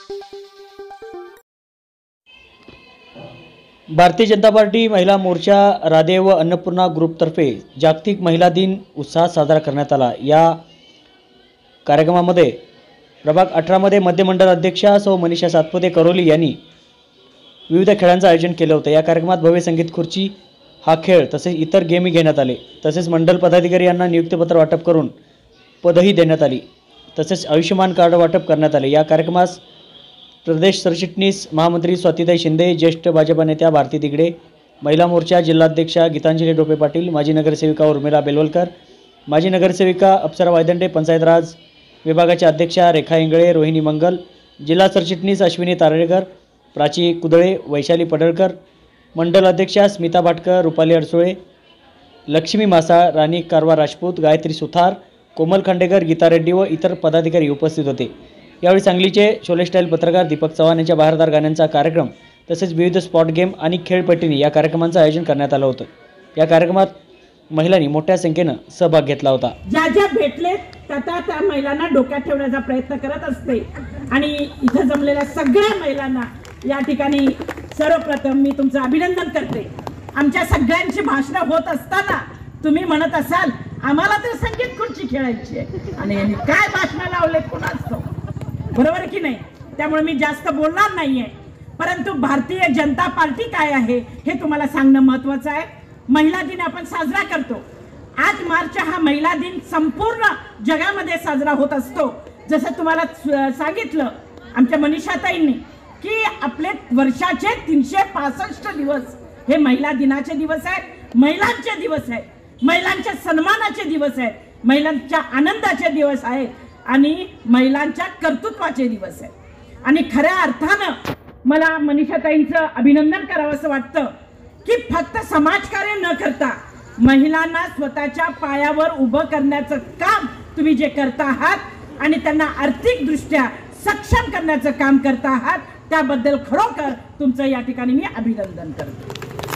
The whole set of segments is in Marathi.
भारतीय जनता पार्टी महिला मोर्चा राधे व अन्नपूर्णा ग्रुपतर्फे जागतिक महिला दिन उत्साहात साजरा करण्यात आला। या कार्यक्रमामध्ये प्रभाग 18 मध्ये मध्यमंडळ अध्यक्षा सौ मनीषा सातपुते करोली यांनी विविध खेळांचं आयोजन केलं होतं। या कार्यक्रमात भव्य संगीत खुर्ची हा खेळ तसेच इतर गेमही घेण्यात आले। तसेच मंडल पदाधिकारी यांना नियुक्तीपत्र वाटप करून पदही देण्यात आली। तसेच आयुष्यमान कार्ड वाटप करण्यात आले। या कार्यक्रमास प्रदेश सरचिटणीस महामंत्री स्वातीताई शिंदे, ज्येष्ठ भाजपा नेत्या भारती दिगडे, महिला मोर्चा जिल्हाध्यक्षा गीतांजली डोपे पाटील, माजी नगरसेविका उर्मिला बेलवलकर, माजी नगरसेविका अप्सरा वायदंडे, पंचायत राज विभागाच्या अध्यक्षा रेखा इंगळे, रोहिणी मंगल, जिल्हा सरचिटणीस अश्विनी तारळेकर, प्राची कुदळे, वैशाली पडळकर, मंडल अध्यक्षा स्मिता भाटकर, रुपाली अडसुळे, लक्ष्मी मासाळ, राणी कारवा राजपूत, गायत्री सुथार, कोमल खांडेकर, गीता रेड्डी व इतर पदाधिकारी उपस्थित होते। यावेळी सांगलीचे शोले स्टाईल पत्रकार दीपक चव्हाण यांच्या बहारदार गाण्यांचा कार्यक्रम तसेच विविध स्पॉट गेम आणि खेळपट्टीने या कार्यक्रमांचं आयोजन करण्यात आलं होतं। या कार्यक्रमात महिलांनी मोठ्या संख्येने सहभाग घेतला होता। ज्या ज्या भेटले त्या महिलांना डोक्यात ठेवण्याचा प्रयत्न करत असते आणि इथे जमलेल्या सगळ्या महिलांना या ठिकाणी सर्वप्रथम मी तुमचं अभिनंदन करते। आमच्या सगळ्यांची भाषणं होत असताना तुम्ही म्हणत असाल आम्हाला तर संगीत खुर्ची खेळायची आहे आणि काय भाषणं लावले कोणाच बरोबर की नाही। त्यामुळे मी जास्त बोलणार नाहीये, परंतु भारतीय जनता पार्टी काय आहे हे तुम्हाला सांगणं महत्त्वाचं आहे। महिला दिन आपण साजरा करतो। 8 मार्च हा महिला दिन संपूर्ण जगामध्ये साजरा होत असतो। जसं तुम्हाला सांगितलं आमच्या मनीषाताईंनी की आपले वर्षाचे 365 दिवस हे महिला दिनाचे दिवस आहेत, महिलांचे दिवस आहेत, महिलांच्या सन्मानाचे दिवस आहेत, महिलांच्या आनंदाचे दिवस आहेत आणि महिलांच्या कर्तृत्वाचे दिवस आहेत। आणि खऱ्या अर्थानं मला मनीषाताईंचं अभिनंदन करावंसं वाटतं की फक्त समाजकार्य न करता महिलांना स्वतःच्या पायावर उभं करण्याचं काम तुम्ही जे करता आहात आणि त्यांना आर्थिकदृष्ट्या सक्षम करण्याचं काम करता आहात त्याबद्दल खरोखर तुमचं या ठिकाणी मी अभिनंदन करते।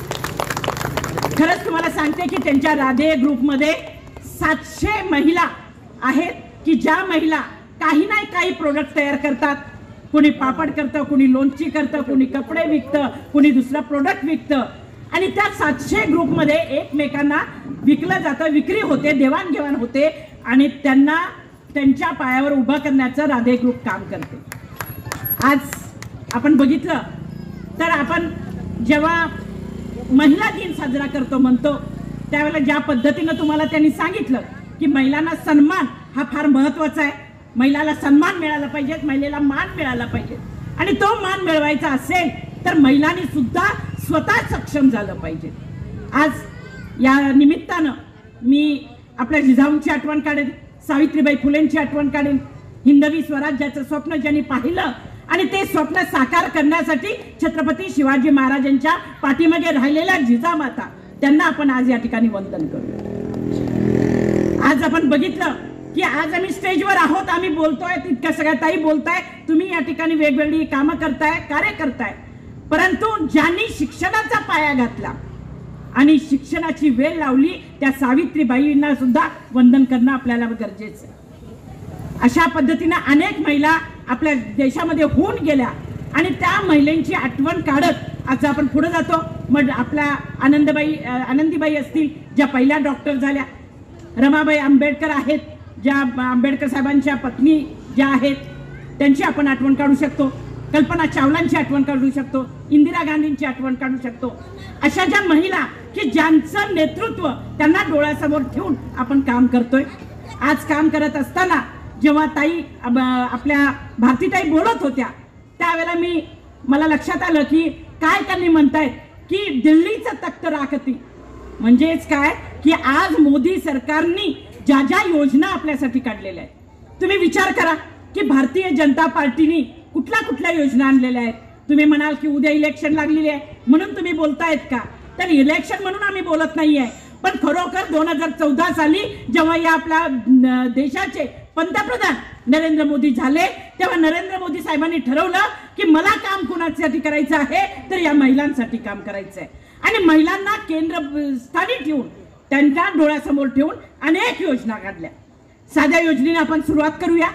खरंच तुम्हाला सांगते की त्यांच्या राधे ग्रुपमध्ये 700 महिला आहेत की ज्या महिला काही नाही काही प्रोडक्ट तयार करतात। कोणी पापड करतं, कोणी लोणची करतं, कोणी कपडे विकतं, कोणी दुसरं प्रोडक्ट विकतं आणि त्या 700 ग्रुपमध्ये एकमेकांना विकलं जातं, विक्री होते, देवाणघेवाण होते आणि त्यांना त्यांच्या पायावर उभं करण्याचं राधे ग्रुप काम करते। आज आपण बघितलं तर आपण जेव्हा महिला दिन साजरा करतो म्हणतो त्यावेळेला ज्या पद्धतीनं तुम्हाला त्यांनी सांगितलं की महिलांना सन्मान हा फार महत्त्वाचा आहे। महिलाला सन्मान मिळाला पाहिजे, महिलेला मान मिळाला पाहिजे आणि तो मान मिळवायचा असेल तर महिलांनी सुद्धा स्वतः सक्षम झालं पाहिजे। आज या निमित्तानं मी आपल्या जिजाऊंची आठवण काढेन, सावित्रीबाई फुलेंची आठवण काढेन। हिंदवी स्वराज्याचं स्वप्न ज्यांनी पाहिलं आणि ते स्वप्न साकार करण्यासाठी छत्रपती शिवाजी महाराजांच्या पाठीमागे राहिलेल्या जिजामाता त्यांना आपण आज या ठिकाणी वंदन करू। आज आपण बघितलं की आज आम्ही स्टेजवर आहोत, आम्ही बोलतोय, तितक्या सगळ्या ताई बोलताय, तुम्ही या ठिकाणी वेगवेगळी कामं करताय, कार्य करताय, परंतु ज्यांनी शिक्षणाचा पाया घातला आणि शिक्षणाची वेळ लावली त्या सावित्रीबाईंना सुद्धा वंदन करणं आपल्याला गरजेचं आहे। अशा पद्धतीने अनेक महिला आपल्या देशामध्ये होऊन गेल्या आणि त्या महिलांची आठवण काढत आज आपण पुढे जातो। मग आपल्या आनंदीबाई असतील ज्या पहिल्या डॉक्टर झाल्या, रमाबाई आंबेडकर आहेत ज्या आंबेडकर साहेबांच्या पत्नी ज्या आहेत त्यांची आपण आठवण काढू शकतो, कल्पना चावलांची आठवण काढू शकतो, इंदिरा गांधींची आठवण काढू शकतो। अशा ज्या महिला की ज्यांचं नेतृत्व त्यांना डोळ्यासमोर ठेवून आपण काम करतोय। आज काम करत असताना जेव्हा ताई आपल्या भारतीताई बोलत होत्या त्यावेळेला मला लक्षात आलं की काय त्यांनी म्हणतायत की दिल्लीचं तख्त राखती म्हणजेच काय की आज मोदी सरकारनी ज्या ज्या योजना आपल्यासाठी काढलेल्या आहेत तुम्ही विचार करा की भारतीय जनता पार्टीने कुठल्या योजना आणलेल्या आहेत। तुम्ही म्हणाल की उद्या इलेक्शन लागलेली आहे म्हणून तुम्ही बोलतायत का, तर इलेक्शन म्हणून आम्ही बोलत नाहीये, पण खरोखर 2014 साली जेव्हा या आपल्या देशाचे पंतप्रधान नरेंद्र मोदी झाले तेव्हा नरेंद्र मोदी साहेबांनी ठरवलं की मला काम कोणासाठी करायचं आहे तर या महिलांसाठी काम करायचं आहे आणि महिलांना केंद्रस्थानी ठेवून त्यांच्या डोळ्यासमोर ठेवून अनेक योजना काढल्या। साध्या योजनेने आपण सुरुवात करूया।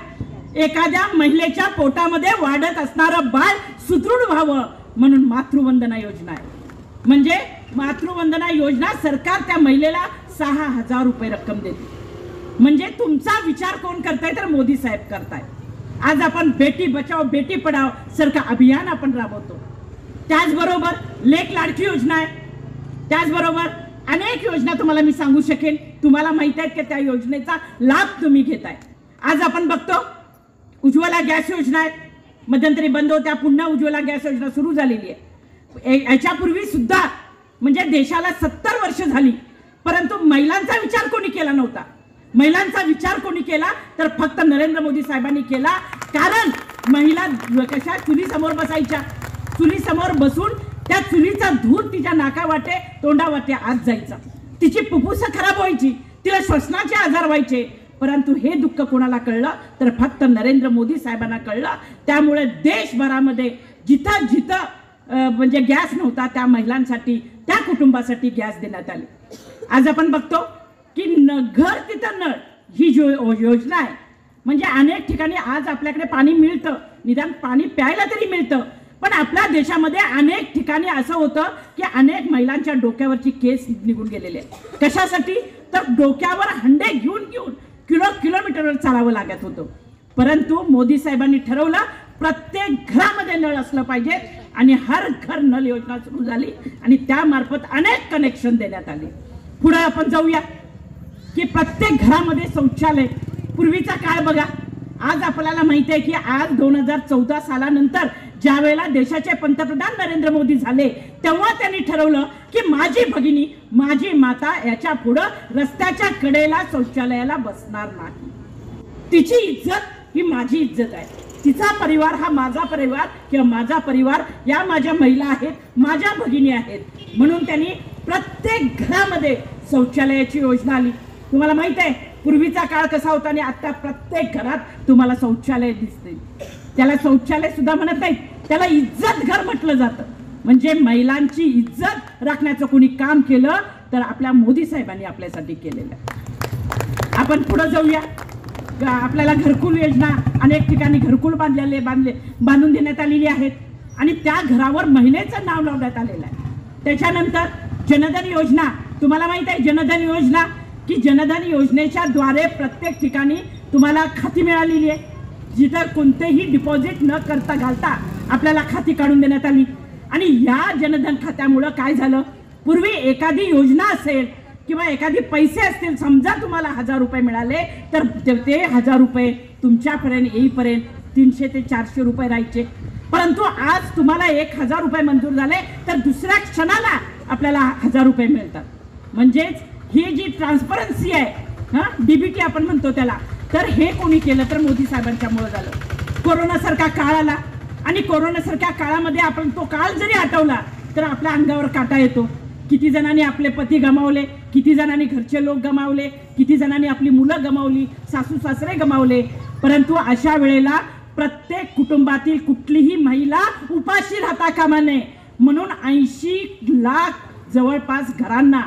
एखाद्या महिलेच्या पोटामध्ये वाढत असणारं बाळ सुदृढ व्हावं म्हणून मातृवंदना योजना आहे. म्हणजे मातृवंदना योजना सरकार त्या महिलेला 6,000 रुपये रक्कम देते. म्हणजे तुमचा विचार कोण करताय तर मोदी साहेब करताय. आज आपण बेटी बचाओ बेटी पढाओ सारखं अभियान आपण राबवतो. त्याचबरोबर लेक लाडकी योजना आहे. त्याचबरोबर अनेक योजना तुम्हाला मी सांगू शकेन. तुम्हाला माहित आहे की त्या योजनेचा लाभ तुम्ही घेताय. आज आपण बघतो उज्ज्वला गॅस योजना आहे, मध्यंतरी बंद होत्या, पुन्हा उज्ज्वला गॅस योजना सुरू झालेली आहे. याच्यापूर्वी सुद्धा म्हणजे देशाला 70 वर्ष झाली, परंतु महिलांचा विचार कोणी केला नव्हता. महिलांचा विचार कोणी केला तर फक्त नरेंद्र मोदी साहेबांनी केला. कारण महिला कशा चुलीसमोर बसायच्या, चुलीसमोर बसून त्या चुलीचा धूर तिच्या नाकावाटे तोंडावाटे आत जायचा, तिची फुफ्फुस खराब व्हायची, तिला श्वसनाचे आजार व्हायचे. परंतु हे दुःख कोणाला कळलं तर फक्त नरेंद्र मोदी साहेबांना कळलं. त्यामुळे देशभरामध्ये जिथं जिथं म्हणजे गॅस नव्हता त्या महिलांसाठी त्या कुटुंबासाठी गॅस देण्यात आले. आज आपण बघतो की घर तिथं नळ ही योजना आहे. म्हणजे अनेक ठिकाणी आज आपल्याकडे पाणी मिळतं, निदान पाणी प्यायला तरी मिळतं. पण आपल्या देशामध्ये अनेक ठिकाणी असं होतं की अनेक महिलांच्या डोक्यावरची केस निघून गेलेले. कशासाठी तर डोक्यावर हंडे घेऊन घेऊन किलोमीटरवर चालावं लागत होतं. परंतु मोदी साहेबांनी ठरवलं प्रत्येक घरामध्ये नळ असलं पाहिजे आणि हर घर नळ योजना सुरू झाली आणि त्यामार्फत अनेक कनेक्शन देण्यात आले. पुढे आपण जाऊया की प्रत्येक घरामध्ये शौचालय. पूर्वीचा काळ बघा. आज आपल्याला माहिती आहे की आज 2014 सालानंतर ज्या वेळेला देशाचे पंतप्रधान नरेंद्र मोदी झाले तेव्हा त्यांनी ठरवलं की माझी भगिनी माझी माता याच्या पुढे रस्त्याच्या कडेला शौचालयाला बसणार नाही. तिची इज्जत ही माझी इज्जत आहे, तिचा परिवार हा माझा परिवार किंवा माझा परिवार या माझ्या महिला आहेत, माझ्या भगिनी आहेत. म्हणून त्यांनी प्रत्येक घरामध्ये शौचालयाची योजना आली. तुम्हाला माहित आहे पूर्वीचा काळ कसा होता आणि आता प्रत्येक घरात तुम्हाला शौचालय दिसते. त्याला शौचालय सुद्धा म्हणत नाहीत, त्याला इज्जत घर म्हटलं जातं. म्हणजे महिलांची इज्जत राखण्याचं कोणी काम केलं तर आपल्या मोदी साहेबांनी आपल्यासाठी केलेलं. आपण पुढे जाऊया. आपल्याला घरकुल योजना अनेक ठिकाणी घरकुल बांधून देण्यात आलेली आहेत आणि त्या घरावर महिलेचं नाव लावण्यात आलेलं आहे. त्याच्यानंतर जनधन योजना. तुम्हाला माहित आहे जनधन योजना की जनधन योजनेच्या द्वारे प्रत्येक ठिकाणी तुम्हाला खाती मिळालेली आहे. जिथं कोणतेही डिपॉझिट न करता घालता आपल्याला खाती काढून देण्यात आली. आणि या जनधन खात्यामुळं काय झालं, पूर्वी एखादी योजना असेल किंवा एखादी पैसे असतील, समजा तुम्हाला 1000 रुपये मिळाले तर ते 1000 रुपये तुमच्यापर्यंत येईपर्यंत 300 ते 400 रुपये राहायचे. परंतु आज तुम्हाला 1000 रुपये मंजूर झाले तर दुसऱ्या क्षणाला आपल्याला 1000 रुपये मिळतात. म्हणजेच ही जी ट्रान्सपरन्सी आहे, डीबीटी आपण म्हणतो त्याला, तर हे कोणी केलं तर मोदी साहेबांच्यामुळे झालं. कोरोनासारखा काळ आला आणि कोरोनासारख्या काळामध्ये आपण तो काळ जरी आठवला तर आपल्या अंगावर काटा येतो. किती जणांनी आपले पती गमावले, किती जणांनी घरचे लोक गमावले, किती जणांनी आपली मुलं गमावली, सासू सासरे गमावले. परंतु अशा वेळेला प्रत्येक कुटुंबातील कुठलीही महिला उपाशी राहता कामा नये म्हणून 80 लाख जवळपास घरांना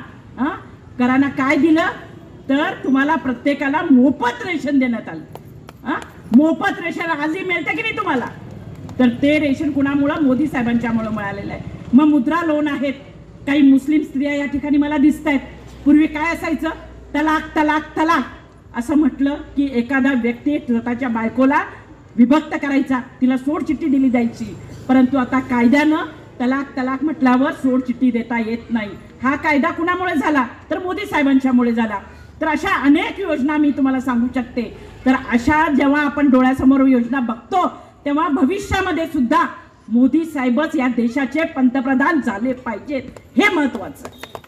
काय दिलं तर तुम्हाला प्रत्येकाला मोफत रेशन देण्यात आलं. मोफत रेशन आजही मिळतं की नाही तुम्हाला, तर ते रेशन कुणामुळे मोदी साहेबांच्यामुळे मिळालेलं आहे. मग मुद्रा लोन आहेत. काही मुस्लिम स्त्रिया या ठिकाणी मला दिसत आहेत. पूर्वी काय असायचं, तलाक तलाक तलाक असं म्हटलं की एखादा व्यक्ती स्वतःच्या बायकोला विभक्त करायचा, तिला सोड चिठ्ठी दिली जायची. परंतु आता कायद्यानं तलाक तलाक म्हटल्यावर सोड चिठ्ठी देता येत नाही. हा कायदा कुणामुळे झाला तर मोदी साहेबांच्यामुळे झाला. तर अशा अनेक योजना मी तुम्हाला सांगू शकते. तर अशा जेव्हा आपण डोळ्यासमोर योजना बघतो तेव्हा भविष्यामध्ये सुद्धा मोदी साहेबच या देशाचे पंतप्रधान झाले पाहिजेत, हे महत्वाचं.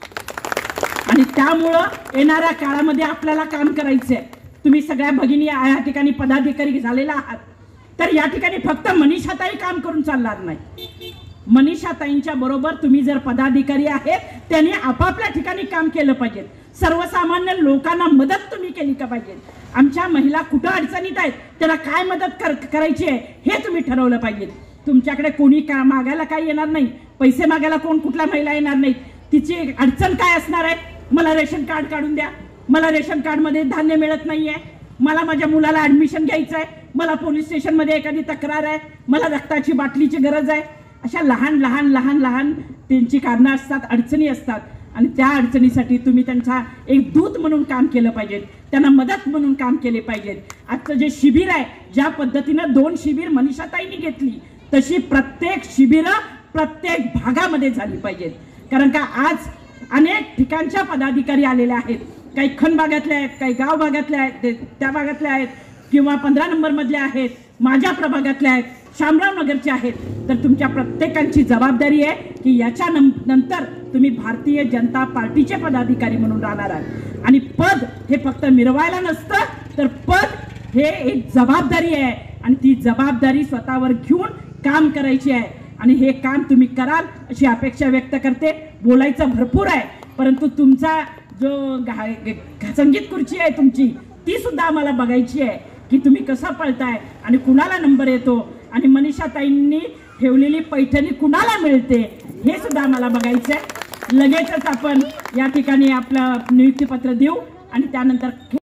आणि त्यामुळं येणाऱ्या काळामध्ये आपल्याला काम करायचंय. तुम्ही सगळ्या भगिनी या ठिकाणी पदाधिकारी झालेला आहात, तर या ठिकाणी फक्त मनीषाताई काम करून चालणार नाही. मनीषाताईंच्या बरोबर तुम्ही जर पदाधिकारी आहेत त्यांनी आपापल्या ठिकाणी काम केलं पाहिजे. सर्वसामान्य लोकांना मदत तुम्ही केली का पाहिजे. आमच्या महिला कुठं अडचणीत आहेत त्याला काय मदत करायची आहे हे तुम्ही ठरवलं पाहिजे. तुमच्याकडे कोणी मागायला काही येणार नाही, पैसे मागायला कुठल्या महिला येणार नाहीत. तिची अडचण काय असणार आहे, मला रेशन कार्ड काढून द्या, मला रेशन कार्डमध्ये धान्य मिळत नाहीये, मला माझ्या मुलाला ऍडमिशन घ्यायचं आहे, मला पोलीस स्टेशनमध्ये एखादी तक्रार आहे, मला रक्ताची बाटलीची गरज आहे. अशा लहान लहान लहान लहान त्यांची कारणं असतात, अडचणी असतात आणि त्या अडचणीसाठी तुम्ही त्यांचा एक दूत म्हणून काम केलं पाहिजे, त्यांना मदत म्हणून काम केले पाहिजे. आजचं जे शिबिर आहे, ज्या पद्धतीनं 2 शिबिर मनीषाताईंनी घेतली तशी प्रत्येक शिबिरं प्रत्येक भागामध्ये झाली पाहिजेत. कारण का आज अनेक ठिकाणच्या पदाधिकारी आलेले आहेत, काही खन भागातले आहेत, काही गाव भागातले आहेत, त्या भागातले आहेत किंवा 15 नंबर मधले आहेत, माझ्या प्रभागातले आहेत, शामराव नगरचे आहेत. तर तुमच्या प्रत्येकांची जबाबदारी आहे की याच्या नंतर तुम्ही भारतीय जनता पार्टीचे पदाधिकारी म्हणून राहणार आहात. आणि पद हे फक्त मिरवायला नसतं, तर पद हे एक जबाबदारी आहे आणि ती जबाबदारी स्वतःवर घेऊन काम करायची आहे आणि हे काम तुम्ही कराल अशी अपेक्षा व्यक्त करते. बोलायचं भरपूर आहे, परंतु तुमचा जो संगीत खुर्ची आहे तुमची, ती सुद्धा आम्हाला बघायची आहे की तुम्ही कसं पळताय आणि कुणाला नंबर येतो आणि मनीषाताईंनी ठेवलेली पैठणी कुणाला मिळते हे सुद्धा आम्हाला बघायचं आहे. लगेचच आपण या ठिकाणी आपलं नियुक्तीपत्र देऊ आणि त्यानंतर